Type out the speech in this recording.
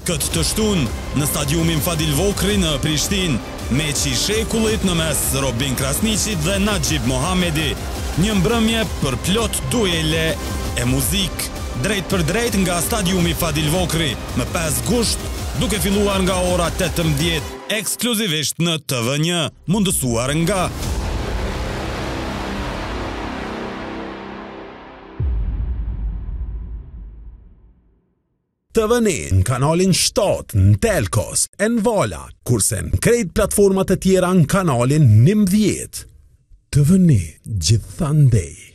Këtë të shtun, në stadiumin Fadil Vokri në Prishtinë, meçi i shekullit në mes Robin Krasniqit dhe Najib Mohamedi, një mbrëmje për plot duele e muzik, drejt për drejt nga stadiumi Fadil Vokri, me 5 gusht, duke filluar nga ora 18, ekskluzivisht në TV1, mundësuar nga TV1 në kanalin 7 në Telkos, e në Vala, kurse në krejt platformat e tjera në kanalin 19. TV1 gjithandej.